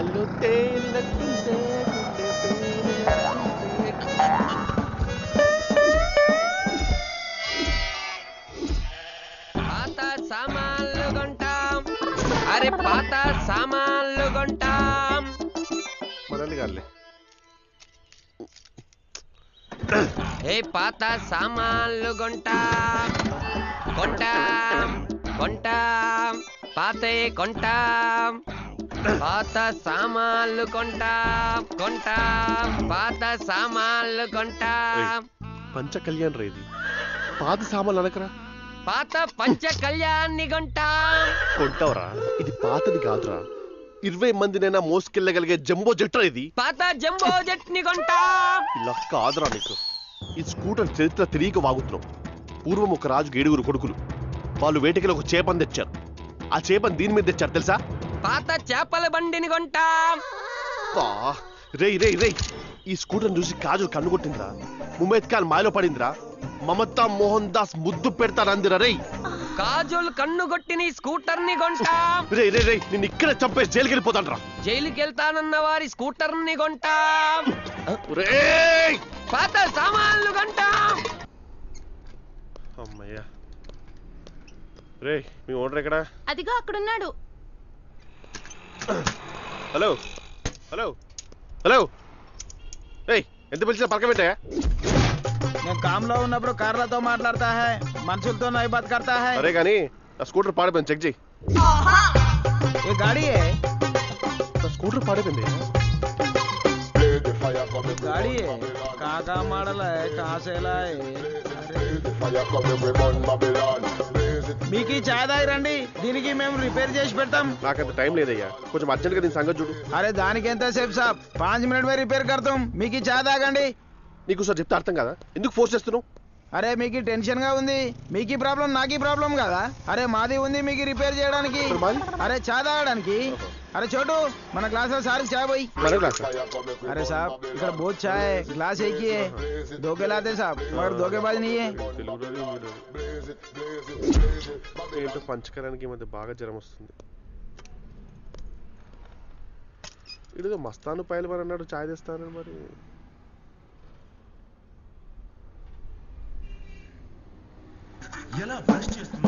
గాల్లో తేలినట్టుందే పాత సామాన్లు కొంటాం, అరే పాత సామాన్లు కొంటాం. మనల్ని కాదులే. ఏ పాత సామాన్లు కొంటాం కొంటాం కొంటాం, పాతే కొంటాం, పాత సామాన్లు కొంటాం కొంటాం, పాత సామాన్లు కొంటాం. పంచ కళ్యాణ్ రా ఇది, పాత సామాన్లు అనకరా. పాత పంచ కళ్యాణ్ని కొంటాం. కొంటావురా, ఇది పాతది కాదురా. 20 మందినైనా మోసుకెళ్ళగలిగే జంబో జెట్ రా ఇది. పాత జంబో జెట్ ని కొంటాం. ఇలా కాదురా నీకు. ఈ స్కూటర్ చరిత్ర తిరిగి వాగుతున్నావు. పూర్వం ఒక రాజుకి 7 కొడుకులు. వాళ్ళు వేటకిలో ఒక చేపని తెచ్చారు. ఆ చేపని దీని మీద తెచ్చారు తెలుసా? పాత చేపల బండిని కొంటాం. రేయ్ రేయ్ రేయ్, ఈ స్కూటర్ చూసి కాజు కన్ను కొట్టిందిరా. ముమైత్ ఖాన్ మాయలో పడిందిరా. మమతా మోహన్ దాస్ ముద్దు పెడతారందిరా. రేయ్ కాజుల్ కన్ను కొట్టిన స్కూటర్ ని కొంటాం. రే రే రే, నేను ఇక్కడే చంపేసి జైలుకి వెళ్ళిపోతాను. జైలుకి వెళ్తానన్న వారి స్కూటర్ ని కొంటాం. పాత సామాన్లు కొంటాం. అమ్మయ్యా. రే మీ ఓనర్ ఎక్కడా? అదిగో అక్కడున్నాడు. Hello hello hello. ఏయ్ ఎంత పిలిచినా పక్కన పెట్టాయా? నేను కామ్లో ఉన్నప్పుడు కార్లతో మాట్లాడతా హై, మనుషులతో నై బాత్ करता है. అరే కానీ నా స్కూటర్ పాడైపోయింది, చెక్ చేయి. ये गाड़ी है, నా స్కూటర్ పాడైపోయింది. गाड़ी है कहाँ मॉडल है, कहाँ से लाए. మీకు చాయ్ దాయి రండి, దీనికి మేము రిపేర్ చేసి పెడతాం. నాకంత టైం లేదయ్యా, కొంచెం అర్జెంట్ గా దీని సంగతి చూడు. అరే దానికి ఎంత సేపు సాబ్, 5 మినిట్ మే రిపేర్ కడతాం. మీకు చాయ్ తాగండి. నీకు సార్ చెప్తే అర్థం కదా, ఎందుకు ఫోర్స్ చేస్తున్నావు? అరే మీకు టెన్షన్ గా ఉంది, మీకు ప్రాబ్లం నాకీ ప్రాబ్లం కదా. అరే మాది ఉంది మీకు రిపేర్ చేయడానికి, అరే చాయ్ తాగడానికి. అరే చోటు మన క్లాస్ లో సార్ చాయ్ పోయి. अरे साहब इधर बहुत चाय है, ग्लास एक ही है, धोखे लाते साहब, मगर धोखेबाज नहीं है. ఏంటో పంచకరానికి మధ్య బాగా జ్వరం వస్తుంది. ఇదిగో మస్తాను పైలు మరి అన్నాడు, చాయ్ తెస్తాను మరి. ఎలా బ్రష్ చేస్తున్నా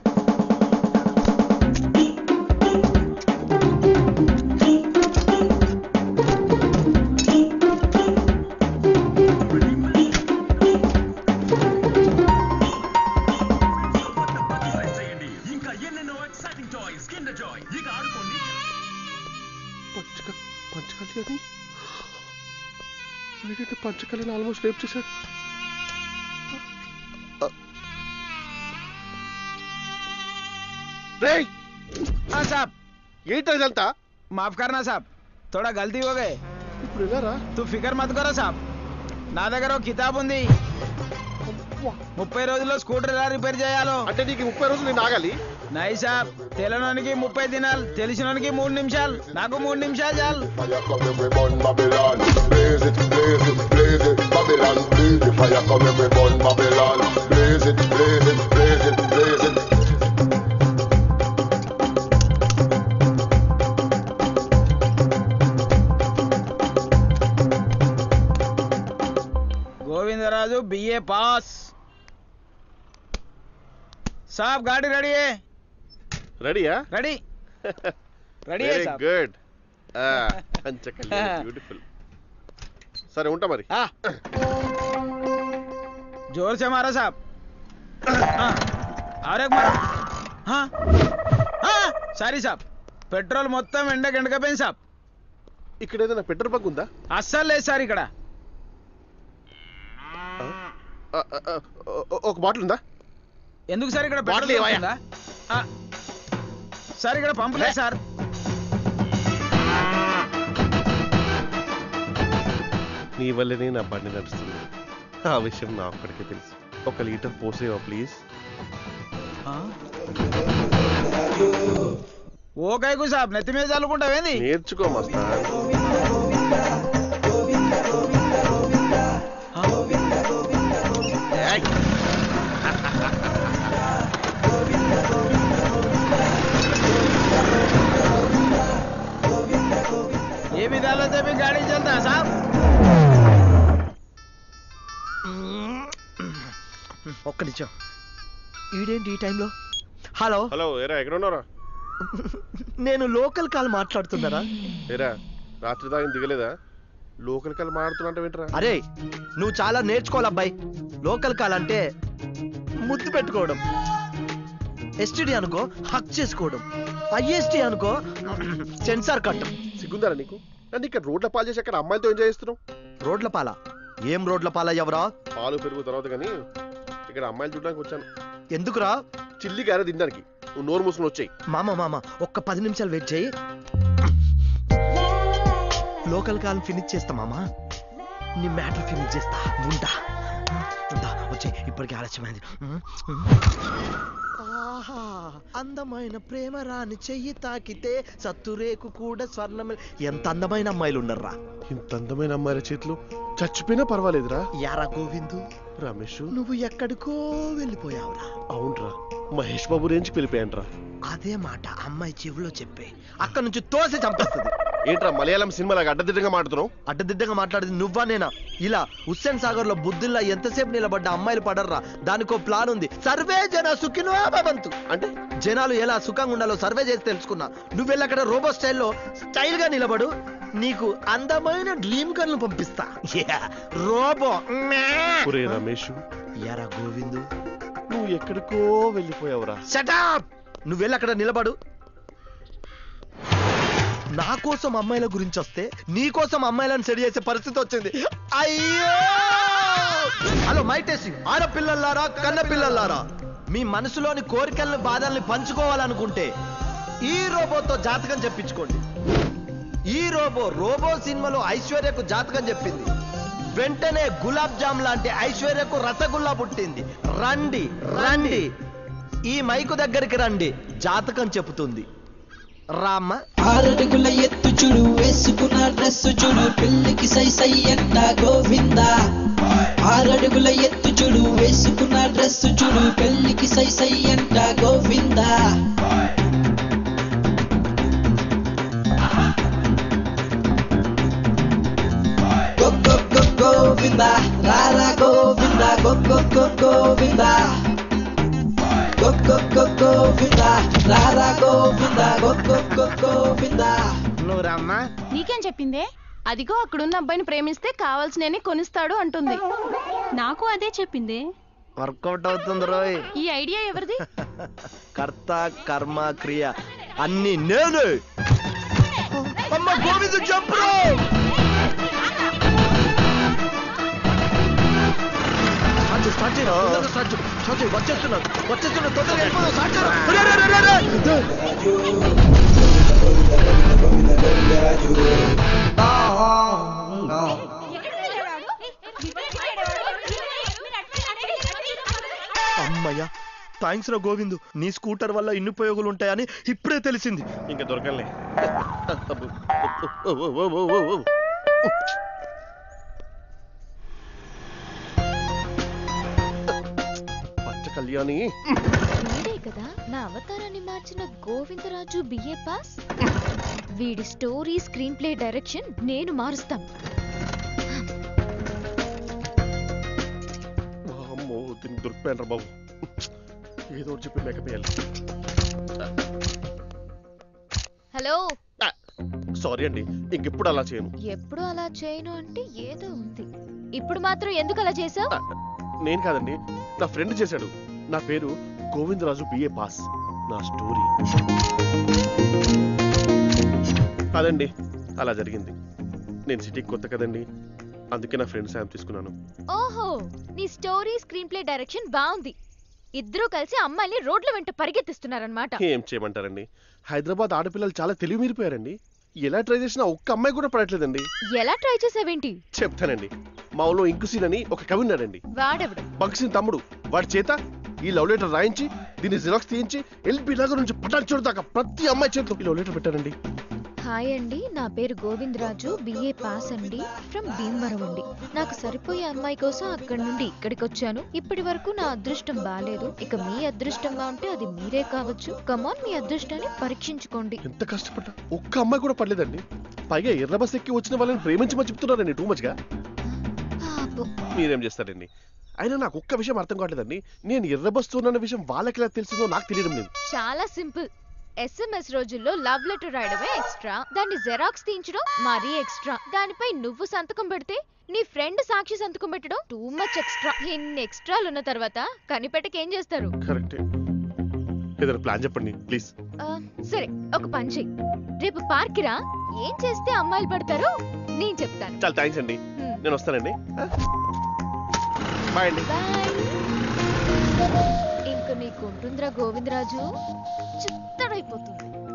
పంచకళ్యాణి ఆల్మోస్ట్ రేప్ చేశాడు. हाँ साहब ఏంటో ఇదంతా? माफ करना साहब, थोड़ा गलती हो गए. ఇప్పుడు వెళ్ళారా? तू फिकर मत करो साहब, నా దగ్గర ఒక కితాబ్ ఉంది. 30 రోజుల్లో స్కూటర్ ఎలా రిపేర్ చేయాలో. అంటే నీకు 30 రోజులు నేను ఆగాలి? నై సాబ్, తెలియనోనికి 30 దినాలు, తెలిసినోనికి 3 నిమిషాలు, నాకు 3 నిమిషాలు చాలు. गोविंदराजू BA पास. साहब गाड़ी रेडी है. రెడీయా? रेडी रेडी है వెరీ साहब. గుడ్. పంచకళ్యాణి బ్యూటిఫుల్. సరే ఉంటా మరి. जोर से मारो साहब. हाँ और एक मारो. हाँ हाँ సారీ సాబ్, పెట్రోల్ మొత్తం ఎండకపోయింది సాబ్. ఇక్కడ ఏదైనా పెట్రోల్ బంక్ ఉందా? అస్సలు లేదు సార్ ఇక్కడ. ఒక బాటిల్ ఉందా? ఎందుకు సార్ ఇక్కడ బాటిల్ పెట్రోల్ ఉందా? సార్ ఇక్కడ పంపు లేదు సార్. నీ వల్లనే నా బండి నడుస్తుంది. ఆ విషయం నా ఒక్కడికే తెలుసు. 1 లీటర్ పోసేవా ప్లీజ్? ఓ కైకు సాబ్, నెత్తి మీద చల్లుకుంటావేంది? నేర్చుకో మస్తా. ఒక్క నిమిషం. ఈడేంటి ఈ టైంలో? హలో హలో ఏరా ఎక్కడ ఉన్నారా? నేను లోకల్ కాల్ మాట్లాడుతున్నారా? ఏరా రాత్రి దాకా దిగలేదా? లోకల్ కాల్ మాట్లాడుతున్నా వింటరా? అరే నువ్వు చాలా నేర్చుకోవాలి అబ్బాయి. లోకల్ కాల్ అంటే ముద్దు పెట్టుకోవడం, ఎస్టీడీ అనుకో హక్ చేసుకోవడం, ఐఎస్టీ అనుకో సెన్సార్ కట్టం. సిగ్గుందారా నీకు? నన్ను ఇక్కడ రోడ్ల పాలు చేసి అక్కడ అమ్మాయిలతో ఎంజాయ్ చేస్తున్నావు. రోడ్ల పాల? ఏం రోడ్ల పాల ఎవరా? పాలు పెరుగు తర్వాత కానీ ఇక్కడ అమ్మాయిలు చూడడానికి వచ్చాను. ఎందుకురా? చిల్లి గారే తినడానికి. నువ్వు నోరు మూసుకుని వచ్చాయి. మామ ఒక్క 10 నిమిషాలు వెయిట్ చేయి. లోకల్ కాల్ ఫినిష్ చేస్తా మామా. నీ మ్యాటర్ ఫినిష్ చేస్తా. ఉంటా వచ్చే, ఇప్పటికే ఆలస్యమైంది. ఆహా అందమైన ప్రేమ రాని చెయ్యి తాకితే సత్తురేకు కూడా స్వర్ణమే. ఎంత అందమైన అమ్మాయిలు ఉన్నారా? ఇంత అందమైన అమ్మాయిల చేతులు చచ్చిపోయినా పర్వాలేదురా. యారా గోవిందు, రమేష్ నువ్వు ఎక్కడికో వెళ్ళిపోయావురా. అవునరా, మహేష్ బాబు రేంజ్కి వెళ్ళిపోయానరా. అదే మాట అమ్మాయి చెవిలో చెప్పే, అక్కడ నుంచి తోసి చంపేస్తుంది. ఏంట్రా మలయాళం సినిమాలాగా అడ్డదిడ్డంగా మాట్లాడుతున్నావు? అడ్డదిడ్డంగా మాట్లాడేది నువ్వా నేనా? ఇలా హుస్సేన్ సాగర్ లో బుద్ధిల్లా ఎంతసేపు నిలబడ్డ అమ్మాయిలు పడర్రా. దానికో ప్లాన్ ఉంది. సర్వే జన సుఖినో భవంతు అంటే జనాలు ఎలా సుఖంగా ఉండాలో సర్వే చేసి తెలుసుకున్నా. నువ్వు వెళ్ళి అక్కడ రోబో స్టైల్లో స్టైల్ గా నిలబడు, నీకు అందమైన డ్రీమ్ గర్ల్ ను పంపిస్తా. రోబో. ఒరే రమేష్, యారా గోవిందు, నువ్వు ఎక్కడికో వెళ్ళిపోయావురా. షటప్. నువ్వు వెళ్ళి అక్కడ నిలబడు. నా కోసం అమ్మాయిల గురించి వస్తే నీ కోసం అమ్మాయిలను సెడి చేసే పరిస్థితి వచ్చింది. అయ్యో. Hello my testing. ఆడపిల్లలారా కన్న పిల్లలారా, మీ మనసులోని కోరికల్ని బాధల్ని పంచుకోవాలనుకుంటే ఈ రోబోతో జాతకం చెప్పించుకోండి. ఈ రోబో సినిమాలో ఐశ్వర్యకు జాతకం చెప్పింది. వెంటనే గులాబ్ జామ్ లాంటి ఐశ్వర్యకు రసగుల్లా పుట్టింది. రండి రండి, ఈ మైకు దగ్గరికి రండి, జాతకం చెబుతుంది. రామ్మ. 6 అడుగుల ఎత్తు చూడు, వేసుకున్న డ్రెస్ చూడు, పెళ్లికి సై సై అంట గోవిందా. 6 అడుగుల ఎత్తు చూడు, వేసుకున్న డ్రెస్ చూడు, పెళ్లికి సై సై అంట గోవిందా. గోవిందా రారా గోవిందా, గోవిందా గోవిందా రారా గోవిందా. నువ్వు రామ్మ. నీకేం చెప్పిందే? అదిగో అక్కడున్న అబ్బాయిని ప్రేమిస్తే కావాల్సిననే కొనిస్తాడు అంటుంది. నాకు అదే చెప్పింది. వర్కౌట్ అవుతుంది రోయ్. ఈ ఐడియా ఎవరిది? కర్త కర్మ క్రియ అన్ని నేను. అమ్మ గోవిందు చెప్పు. వచ్చేస్తున్నా తొందరగా వెళ్ళిపోదాం. అమ్మయ్యా, థ్యాంక్స్ రా గోవిందు. నీ స్కూటర్ వల్ల ఇన్ని ఉపయోగాలు ఉంటాయని ఇప్పుడే తెలిసింది. ఇంకా దొరకలే. పచ్చ కళ్యాణి వీడే కదా నా అవతారాన్ని మార్చిన గోవిందరాజు బిఏ పాస్. వీడి స్టోరీ స్క్రీన్ ప్లే డైరెక్షన్ నేను మారుస్తాను. అమ్మో దీనికి దొరికిపోయాను రా బాబు. ఏదో చెప్పి మేకప్ వేయాలి. హలో. సారీ అండి, ఇంకెప్పుడు అలా చేయను. ఎప్పుడు అలా చేయను అంటే ఏదో ఉంది. ఇప్పుడు మాత్రం ఎందుకు అలా చేసావు? నేను కాదండి, నా ఫ్రెండ్ చేశాడు. నా పేరు గోవిందరాజు బిఏ పాస్. నా స్టోరీ అదండి, అలా జరిగింది. నేను సిటీకి కొత్త కదండి, అందుకే నా ఫ్రెండ్ సాయం తీసుకున్నాను. ఓహో, నీ స్టోరీ స్క్రీన్ ప్లే డైరెక్షన్ బాగుంది. ఇద్దరూ కలిసి అమ్మాయిని రోడ్ల వెంట పరిగెత్తిస్తున్నారన్నమాట. ఏం చేయమంటారండి, హైదరాబాద్ ఆడపిల్లలు చాలా తెలివి మీరిపోయారండి. ఎలా ట్రై చేసినా ఒక్క అమ్మాయి కూడా పడట్లేదండి. ఎలా ట్రై చేసావేంటి? చెప్తానండి. మా ఊళ్ళో ఇంకుసీన్ అని ఒక కవి ఉన్నాడండి. వాడెవడు? భగత్ తమ్ముడు. వాడి చేత ఈ లవ్ లెటర్ రాయించి దీన్ని జిరాక్స్ తీయించి ఎల్బీ నగర్ నుంచి పటాన్చేరు దాకా ప్రతి అమ్మాయి చేతిలో ఈ లవ్ లెటర్ పెట్టానండి. హాయ్ అండి, నా పేరు గోవిందరాజు బిఏ పాస్ అండి, ఫ్రమ్ భీమవరం అండి. నాకు సరిపోయే అమ్మాయి కోసం అక్కడి నుండి ఇక్కడికి వచ్చాను. ఇప్పటి వరకు నా అదృష్టం బాలేదు. ఇక మీ అదృష్టంగా ఉంటే అది మీరే కావచ్చు. కమాన్, మీ అదృష్టాన్ని పరీక్షించుకోండి. ఎంత కష్టపడ్డా ఒక్క అమ్మాయి కూడా పడలేదండి. పైగా ఎర్ర బస్ ఎక్కి వచ్చిన వాళ్ళని ప్రేమించమని చెప్తున్నారండి టూ మచ్ గా. మీరేం చేస్తారండి, అయినా నాకు ఒక్క విషయం అర్థం కావట్లేదండి. నేను ఎర్రబస్తున్నాన్న విషయం వాళ్ళకి ఎలా తెలిసిందో నాకు తెలియడం లేదు. చాలా సింపుల్. SMS రోజుల్లో లవ్ లెటర్ రాయడమే ఎక్స్ట్రా, దాన్ని జెరాక్స్ తీయించడం మరీ ఎక్స్ట్రా, దానిపై నువ్వు సంతకం పెడితే నీ ఫ్రెండ్ సాక్షి సంతకం పెట్టడం టూ మచ్ ఎక్స్ట్రా. ఇన్ని ఎక్స్ట్రాలు ఉన్న తర్వాత కనిపెట్టకి ఏం చేస్తారు? కరెక్టే. ఏదైనా ప్లాన్ చెప్పండి ప్లీజ్. సరే, ఒక పని చెయ్యి. రేపు పార్క్ రా. ఏం చేస్తే అమ్మాయిలు పడతారో నేను చెప్తాను. చాలా థ్యాంక్స్ అండి. నేను వస్తానండి. బాయ్ అండి. ఇంక నీకు ఉంటుందిరా గోవిందరాజు, చిత్తడైపోతుంది.